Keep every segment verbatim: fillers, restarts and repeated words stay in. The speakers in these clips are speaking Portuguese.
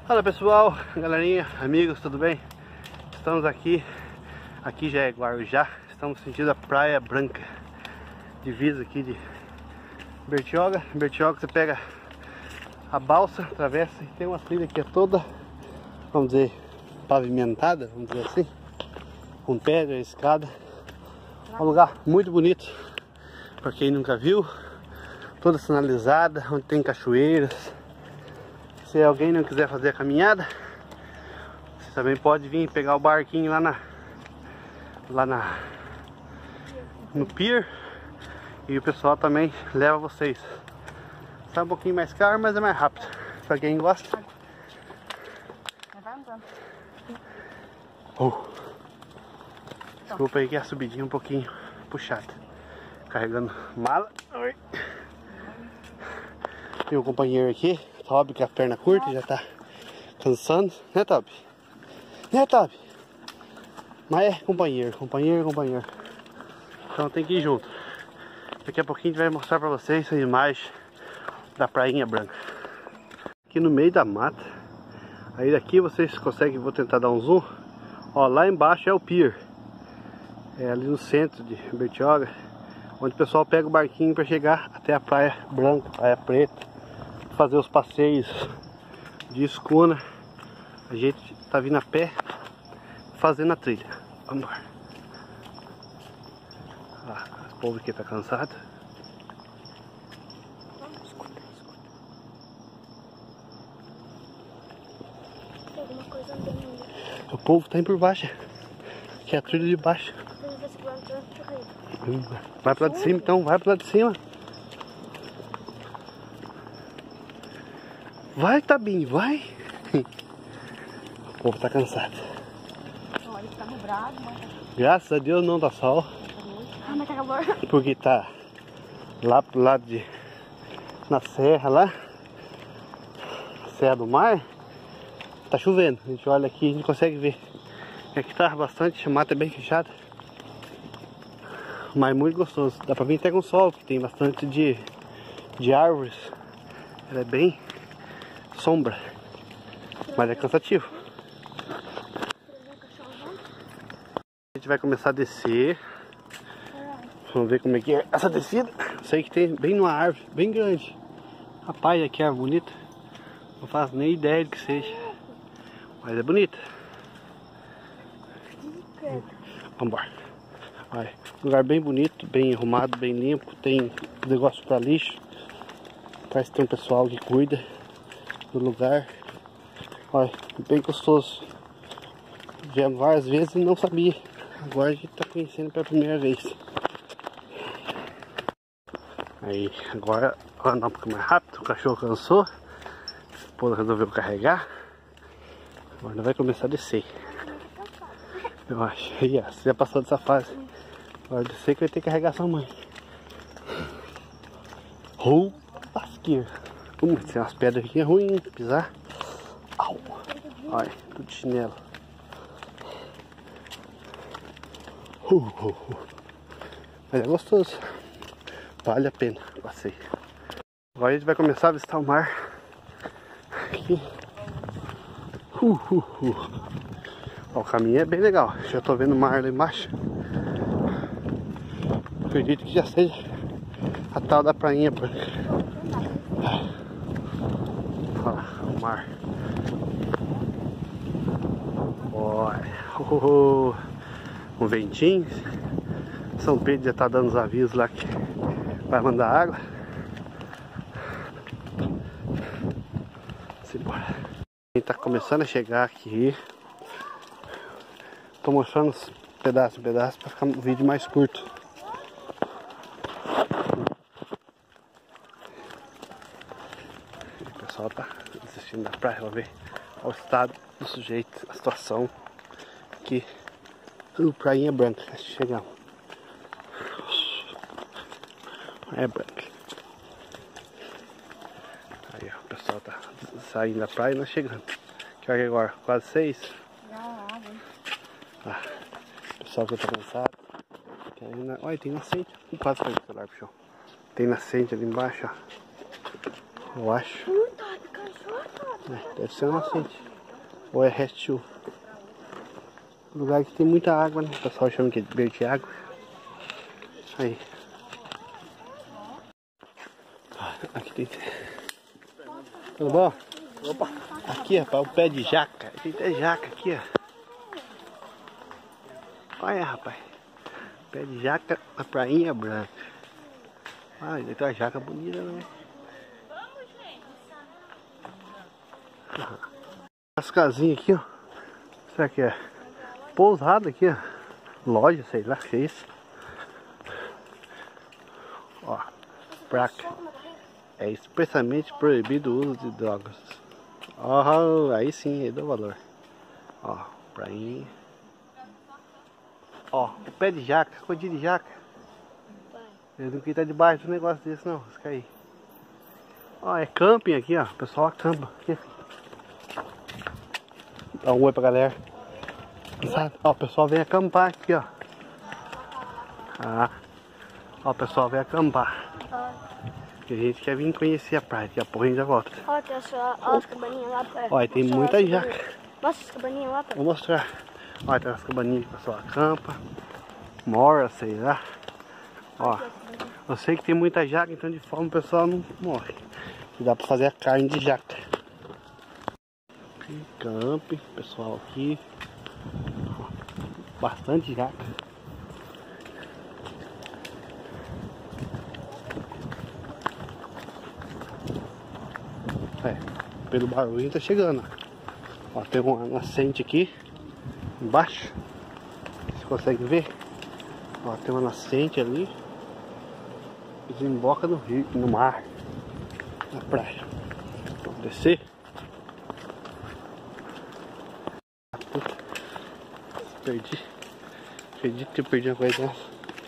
Fala pessoal, galerinha, amigos, tudo bem? Estamos aqui, aqui já é Guarujá, estamos sentindo a Praia Branca, divisa aqui de Bertioga. Bertioga você pega a balsa, atravessa e tem uma trilha que é toda, vamos dizer, pavimentada, vamos dizer assim, com pedra, escada. Um lugar muito bonito, para quem nunca viu, toda sinalizada, onde tem cachoeiras. Se alguém não quiser fazer a caminhada, você também pode vir pegar o barquinho lá na lá na no pier, e o pessoal também leva vocês. Está um pouquinho mais caro, mas é mais rápido para quem gosta. Oh. Desculpa aí que a subidinha é um pouquinho puxada. Carregando mala. Oi. Tem um companheiro aqui, Toby, com a perna curta, já tá cansando, né, Toby? Né, Toby? Mas é companheiro, companheiro, companheiro. Então tem que ir junto. Daqui a pouquinho a gente vai mostrar pra vocês a imagem da Prainha Branca. Aqui no meio da mata. Aí daqui vocês conseguem, vou tentar dar um zoom. Ó, lá embaixo é o pier. É ali no centro de Bertioga, onde o pessoal pega o barquinho para chegar até a Praia Branca, Praia Preta, fazer os passeios de escuna. A gente tá vindo a pé, fazendo a trilha. Vamos embora. Ah, o povo aqui tá cansado. Escuta, escuta. Tem alguma coisa andando. O povo tá indo por baixo, que é a trilha de baixo. Vai pro lado de cima então, vai pro lado de cima. Vai, Tabinho, vai. O povo tá cansado. Olha, tá nublado, mas... Graças a Deus não dá sol. Ah, mas tá calor. Porque tá lá pro lado de... na serra lá, Serra do Mar, tá chovendo. A gente olha aqui, a gente consegue ver. Aqui tá bastante, a mata é bem fechada. Mas muito gostoso. Dá pra vir até com sol, que tem bastante de, de árvores. Ela é bem sombra, mas é cansativo. A gente vai começar a descer. Vamos ver como é que é essa descida. Sei que tem bem numa árvore, bem grande. Rapaz, aqui é árvore bonita. Não faço nem ideia do que seja, mas é bonita. Vamos embora. Olha, lugar bem bonito, bem arrumado, bem limpo. Tem negócio para lixo. Parece que tem um pessoal que cuida do lugar. Olha, bem gostoso. Viemos várias vezes e não sabia. Agora a gente está conhecendo pela primeira vez. Aí, agora andar um pouco mais rápido. O cachorro cansou. A esposa resolveu carregar. Agora vai começar a descer. Eu acho. Aí, ó, você já passou dessa fase. Agora descer que vai ter que carregar sua mãe. Oh, lasqueira. Hum, tem umas pedras aqui, é ruim pisar. Au. Olha, tudo de chinelo. Uh, uh, uh. Mas é gostoso. Vale a pena o passeio. Agora a gente vai começar a avistar o mar. Aqui. Uh, uh, uh. Ó, o caminho é bem legal. Já tô vendo o mar lá embaixo. Acredito que já seja a tal da Prainha Branca. Olha o mar. Olha, oh, um ventinho. São Pedro já tá dando os avisos lá que vai mandar água. Simbora. A gente tá começando a chegar aqui. Tô mostrando os pedaços em pedaços para ficar um vídeo mais curto. O pessoal tá desistindo da praia, vamos ver o estado do sujeito, a situação aqui no Prainha Branca. Chegamos. É branca. Aí ó, o pessoal tá saindo da praia e nós chegando. Que hora é agora? Quase seis? Ah, o pessoal que tá cansado. Na... Olha, tem nascente. Quase caiu o celular pro chão. Tem nascente ali embaixo, ó. Eu acho. Hum, tá, cachorro, É, deve ser uma nascente. Ou é restil. Lugar que tem muita água, né? O pessoal chama que é de Bertiágua. Aí. Aqui tem. Tudo bom? Opa! Aqui, rapaz, o pé de jaca. Tem até jaca aqui, ó. Olha, rapaz. Pé de jaca na Prainha Branca. Ah, tem uma jaca bonita, né? As casinhas aqui, ó. Será que é pousada aqui, ó? Loja, sei lá que é isso. Ó, placa. É expressamente proibido o uso de drogas. Ó, aí sim, aí deu valor. Ó, prainha. Ó, o pé de jaca, codinha de jaca. Eu não queria estar debaixo de um negócio desse não, se cair. Ó, é camping aqui, ó. O pessoal acampa. Aqui. Dá um oi pra galera. Ó, o pessoal vem acampar aqui, ó. Ah. Ó, o pessoal vem acampar. Porque a gente quer vir conhecer a praia. Daqui a pouco a gente já volta. Ó, tem as, ó, as cabaninhas lá perto. Ó, tem muita jaca. Mostra as cabaninhas lá perto. Vou mostrar. Ó, tem as cabaninhas que o pessoal acampa. Mora, sei lá. Ó, eu sei que tem muita jaca, então de forma o pessoal não morre. E dá pra fazer a carne de jaca. Camp, pessoal aqui. Bastante jaca. É, pelo barulho tá chegando. Ó, tem uma nascente aqui embaixo. Vocês conseguem ver? Ó, tem uma nascente ali. Desemboca no rio, no mar, na praia. Vamos descer. Perdi. Acredito que eu perdi uma coisa dessa.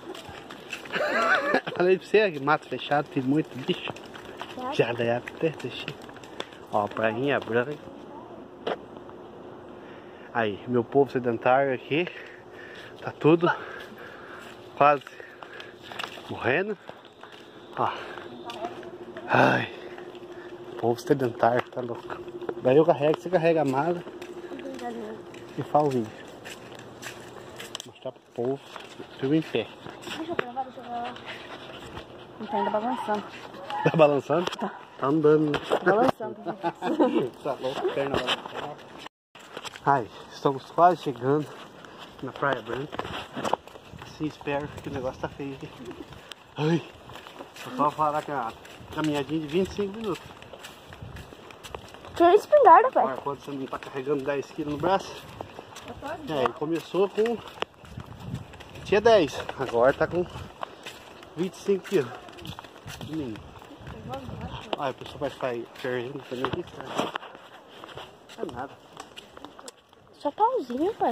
Falei pra você que mato fechado tem muito bicho. Já daí até deixei. Ó, prainha branca. Aí, meu povo sedentário aqui. Tá tudo quase morrendo. Ó. Ai. Povo sedentário, tá louco. Daí eu carrego, você carrega a mala e faz o vídeo. Mostrar pro povo, tudo em pé. Deixa eu gravar, deixa eu gravar. Não tá ainda balançando. Tá balançando? Tá. Tá andando. Balançando. Tá louco, perna balançando. Ai, estamos quase chegando na Praia Branca. Assim, espero que o negócio tá feio aqui. Ai, eu só falar que é uma caminhadinha de vinte e cinco minutos. Tira a espingarda, pai. Olha, quando você não tá carregando dez quilos no braço. É, ele começou com... tinha dez, agora tá com vinte e cinco quilos. Olha, a pessoa vai sair perdido também aqui. Não é nada. Só pauzinho, pai.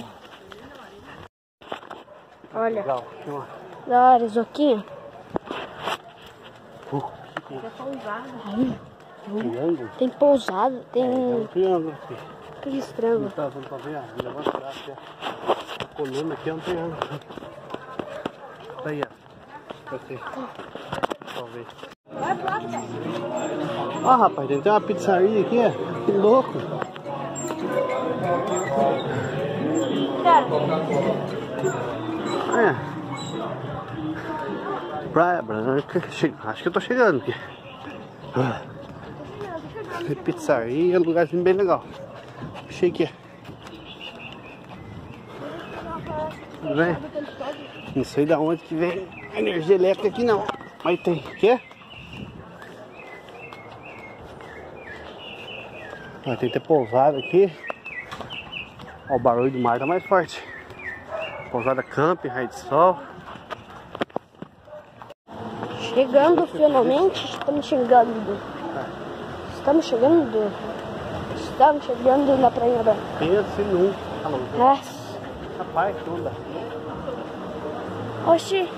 Olha. Legal. Da hora, Zoquinho. Uh, Tem pousada. Aí. triângulo? Tem pousada, tem... É, é um triângulo aqui. Que estranho. Não tá dando pra ver, ó. Vou mostrar aqui, ó. A coluna aqui é um triângulo. Tá aí, ó. Pra você. Deixa eu ver. Ó, rapaz, tem até uma pizzaria aqui, ó. Que louco. É. Praia Branca. Acho que eu tô chegando aqui. Tem pizzaria, lugarzinho bem legal. Achei que é. Vem. Não sei de onde que vem energia elétrica aqui não. Mas tem. Quê? Ah, tem que ter pousada aqui. Ó, o barulho do mar tá mais forte. Pousada camping, raio de sol. Chegando finalmente, estamos chegando. Estamos chegando. Estamos chegando na Praia Branca. Pense num. Alô. É. Rapaz, que onda. Oxi.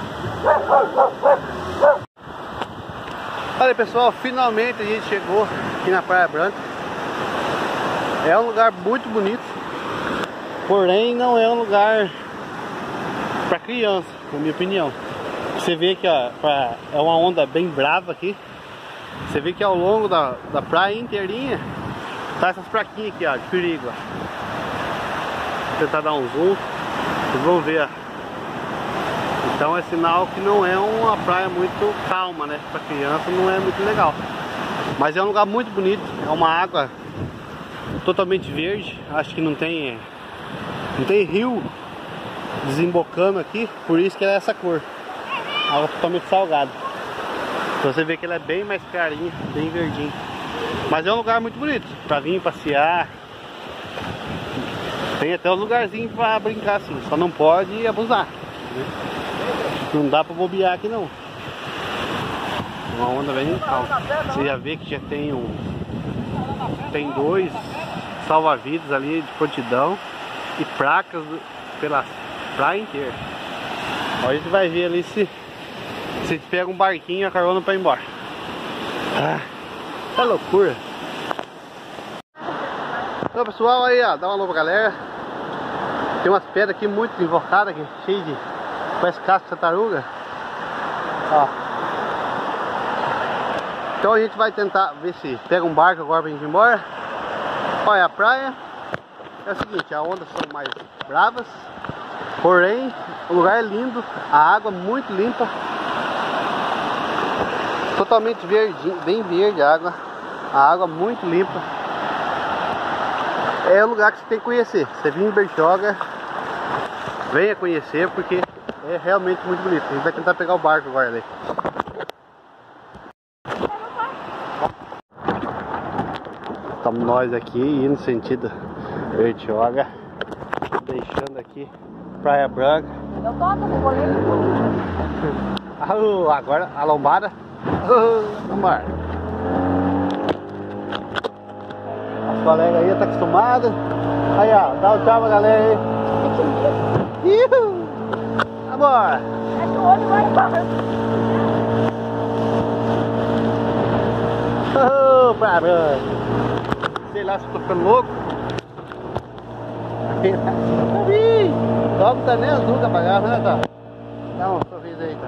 Olha pessoal, finalmente a gente chegou aqui na Praia Branca. É um lugar muito bonito, porém não é um lugar para criança, na minha opinião. Você vê que ó, pra, é uma onda bem brava aqui. Você vê que ao longo da, da praia inteirinha tá essas plaquinhas aqui, ó, de perigo. Ó. Vou tentar dar um zoom, vocês vão ver. Ó. Então é sinal que não é uma praia muito calma, né? Para criança não é muito legal. Mas é um lugar muito bonito, é uma água totalmente verde. Acho que não tem, não tem rio desembocando aqui, por isso que ela é essa cor. Água totalmente salgada. Então você vê que ela é bem mais clarinha, bem verdinha. Mas é um lugar muito bonito para vir passear. Tem até um lugarzinho para brincar assim, só não pode abusar, né? Não dá para bobear aqui não. Uma onda bem calma. Você já vê que já tem um, tem dois salva-vidas ali de prontidão e placas pela praia inteira. Ó, a gente vai ver ali se se a gente pega um barquinho e a carona para ir embora. Ah, que loucura. Então pessoal, aí ó, dá uma alô pra galera. Tem umas pedras aqui muito invocadas aqui, cheio de, parece casca de tartaruga. Ó. Então a gente vai tentar ver se pega um barco agora pra gente ir embora. Olha, a praia é o seguinte, as ondas são mais bravas, porém o lugar é lindo, a água muito limpa, totalmente verde, bem verde a água, a água muito limpa. É o lugar que você tem que conhecer. Você vir em Bertioga, venha conhecer, porque é realmente muito bonito. A gente vai tentar pegar o barco agora ali. Estamos nós aqui indo no sentido Bertioga, deixando aqui Praia Branca. Eu toco, eu vou ler. Agora a lombada. Vamos lá. Os colegas aí estão acostumados. Aí ó, dá um tchau pra galera aí. Iuhu! Vambora! É que o olho vai embora. Oh, pra Branca. Sei lá se eu tô ficando louco. Logo tá nem azul pra pagar, né, tá? Dá um sorriso aí, tá?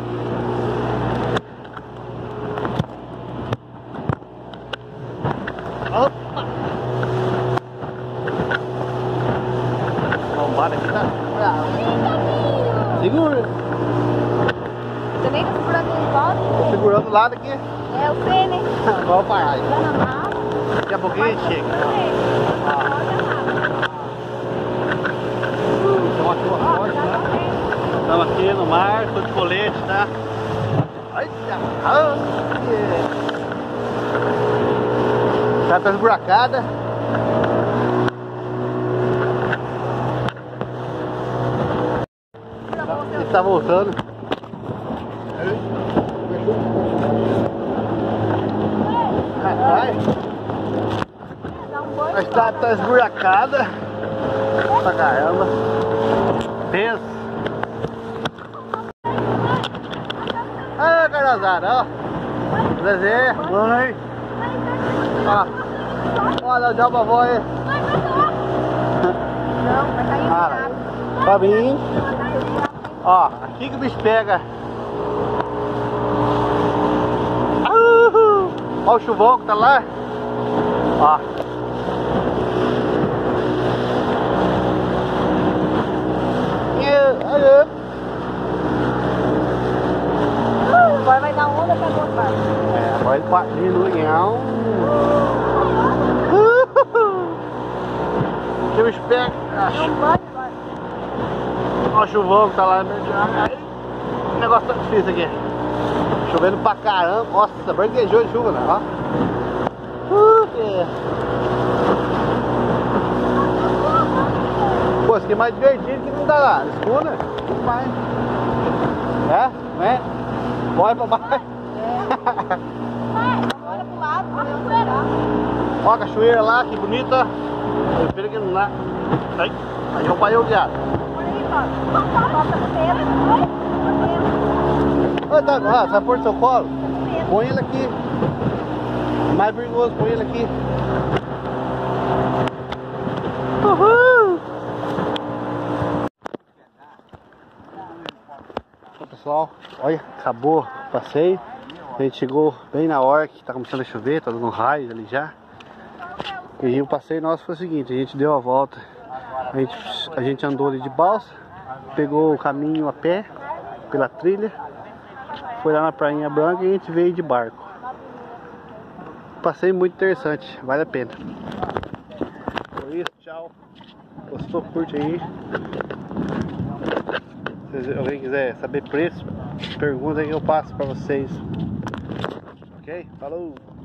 Opa! Lombada aqui tá brava. Segura! Você nem tá segurando ele de volta? Tô segurando do lado aqui. É o C, né? Vamos parar aí. Tá na mala. Daqui a pouquinho a gente chega. Então aqui uma forte, né? Estamos aqui no mar, tô de colete, tá? Ai, ah, tá com as buracadas. Ele tá voltando. Vai. A estrada tá esburacada pra caramba. Pensa. Ah, carazada, ó. Zezé, mãe. Ó. Olha, dá pra avó aí. Não, vai cair Cara, pra mim. Ó, aqui que o bicho pega. Uhul. Ó o chuvão que tá lá. Ó. Agora vai dar onda pra voltar. É, agora ele pode diminui. Que o bicho pega. Não vai agora. Ó o chuvão que tá lá. O negócio tá difícil aqui. Chovendo pra caramba. Nossa, branquejou de chuva, né? Ó. Uh, que... Pô, isso aqui é mais divertido que não dá lá. Escuna, muito mais. É? Não é? Bora pra baixo. É. Olha pro lado, pra eu esperar. Ó a cachoeira lá, que bonita. Eu espero que não dá. Aí, aí eu parei o viado. Olha aí, Paulo. Bota no dedo. Ô, tá, ah, você vai pôr no seu colo? Põe ele aqui. Mais perigoso com ele aqui. Uhul! Então, pessoal, olha, acabou o passeio. A gente chegou bem na hora que tá começando a chover, tá dando raios ali já. E o passeio nosso foi o seguinte, a gente deu a volta, a gente, a gente andou ali de balsa, pegou o caminho a pé, pela trilha, foi lá na Prainha Branca e a gente veio de barco. Passeio muito interessante, vale a pena. Foi isso, tchau. Gostou? Curte aí. Se alguém quiser saber preço, pergunta aí que eu passo pra vocês. Ok? Falou!